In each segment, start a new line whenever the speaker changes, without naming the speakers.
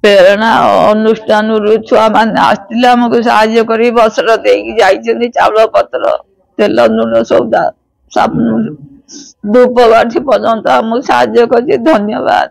प्रेरणा अनुष्ठान छुआ मैंने आसते आमको साहय कर बसर देकी चाउल पत्र तेल लुण सौदा साबुन धूपकाठी पर्यंत आमको साहय कर धन्यवाद।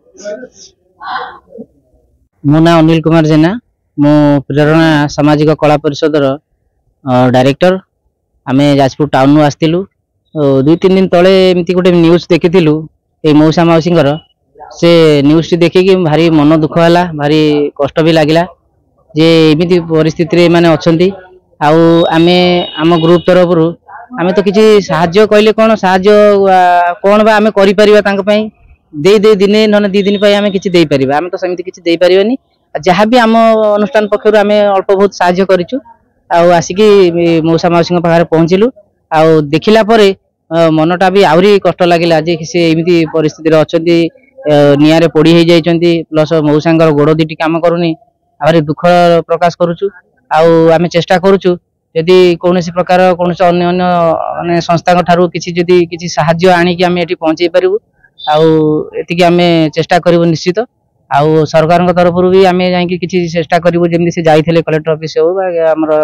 मो ना अनिल कुमार जेना मो प्रेरणा सामाजिक कला परिषद डायरेक्टर आमे जाजपुर टाउन आसलु 2-3 दिन तले एमती गोटे न्यूज देखिलु ए मौसा मौसी से न्यूज टी देखिकी भारी मन दुख है भारी कष्ट भी लगिला जे एमती परिस्थिति माने अच्छी आमे आम ग्रुप तरफ आमे तो किसी साहाय्य कहले कौन साहाय्य कौन बा आमे करि परिबा तांक पई दे दिने न 2 दिन आमे किसी दे परिबा आमे तो सेमती किसी दे परिबानी जहाँ भी आम अनुष्ठान पक्षर आमे अल्प बहुत साहाय्य करिछु आसिकी मौसा मौसी पाखे पहुँचलु आउ देखिला परे मनटा भी आहरी कष्ट लगिला जे से एमती परिस्थिति अच्छी निआरे पोड़ी हो जाइछन्ती प्लस मौसांगर गोड़ दीटी काम करूनी भारी दुख प्रकाश करुछु आमे चेष्टा करुछु यदि कौन प्रकार कौन अन्य अन्य माने संस्था ठारू किसी साहाय्य आनिकी आमे एठी पहुँचे पारिबु एतिकी आमे चेष्टा करिबु निश्चित आउ सरकार तरफ भी आमे जाइकी किसी चेष्टा करिबु जेमि से जाइथिले कलेक्टर ऑफिस हो बा हमर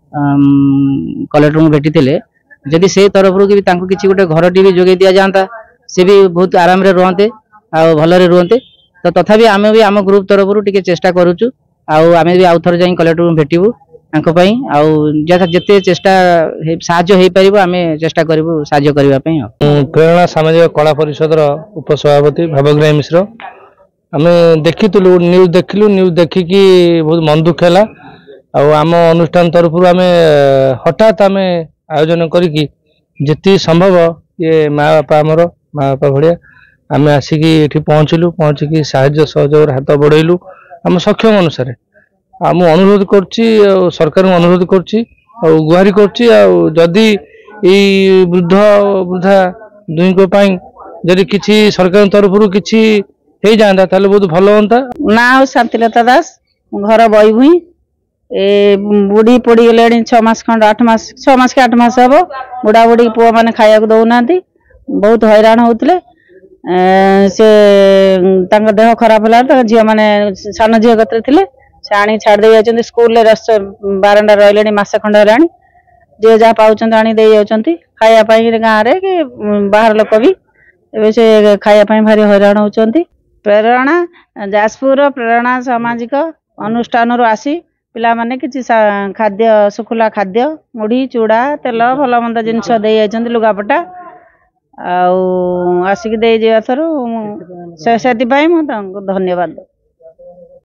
कलेक्टर को भेटी थिले जदि से तरफ भी तांको किसी गोटे घर टी भी जोगे दिया जाता से भी बहुत आराम रे रहते भलरे रुहते तो तथापि आमे भी आम ग्रुप तरफ टिके चेष्टा करूछु आमे भी आउ थर जाई कलेक्टर को भेटिबु तांको पई जेते चेष्टा साहाय्य हो पारिबो आमे चेष्टा करिबु साहाय्य करिबा पई।
प्रेरणा सामाजिक कला परिषद उपसभापति भावग्राही मिश्र आमे देखितलु न्यूज देखिकी बहुत मन दुख है आम अनुष्ठान तरफ आमे हठात आमे आयोजन करिकी जेती संभव ये माँ बापा आमर माँ बापा भाया आमे आसिकी एठी पहुँचिकी साहाय्य सहयोग हाथ बढ़ेलु आम सक्षम अनुसार आम अनुरोध करछि सरकार अनुरोध करछि गुहारी करछि जदि वृद्ध वृद्धा दुई को पाई जदि किछि सरकार तरफ किछि हो जाता ताले बहुत भल होता।
ना शांतिलता दास घर बई भुई ए बुढ़ी पड़ी गले 6 मास खंड 8 मास 6 मास के 8 मास हम बुढ़ा बुढ़ी पुआ मैंने खाया दौना बहुत हैरान होते से देह खराब है झील मैंने सान झील कतरे थे से आनी छाड़ दे जाती स्कूल बारंडा रही मस खंड है जी जहाँ पाँच आनी दे जाती खायापाई गाँव में कि बाहर लोक भी ए से खायापाई भारी हैरान होती। प्रेरणा जाजपुर प्रेरणा सामाजिक अनुष्ठान आसी पिला माने किसी खाद्य सुखुला खाद्य मुढ़ी चूड़ा तेल भल मंद जिनस दे जाइछन्ती लुगापटा आसिक दे जाथरु से धन्यवाद।